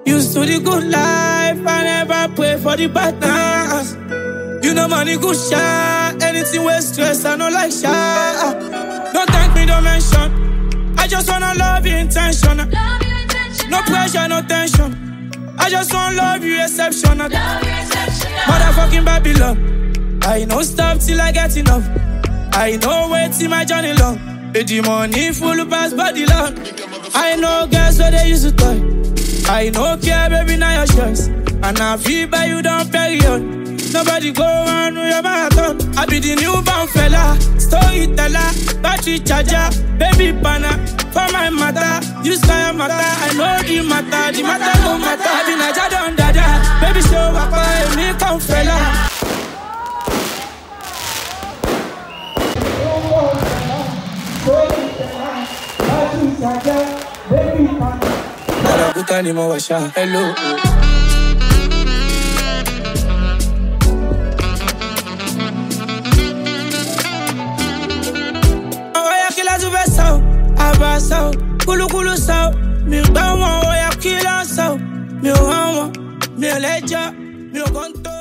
Used to the good life, I never pray for the bad times. You know money good shot, anything with stress, I know like shot. Don't thank me, don't mention. I just wanna love you intentional. No pressure, no tension. I just wanna love you exceptional. Motherfucking Babylon. I know stop till I get enough. I know wait till my journey long. The money full pass body long. I know girls where they used to toy. I know care baby now your choice. And I feel by you don't period. Nobody go on with your marathon. I be the newborn fella, storyteller, battery charger, baby banner. For my matter, you sky matter. I know the matter no matter. I be Naja don dada, baby show up, me come fella. Hello. Abraço, culo sal, meu bom, olha aquilo sal, meu amo, meu leite, meu conto.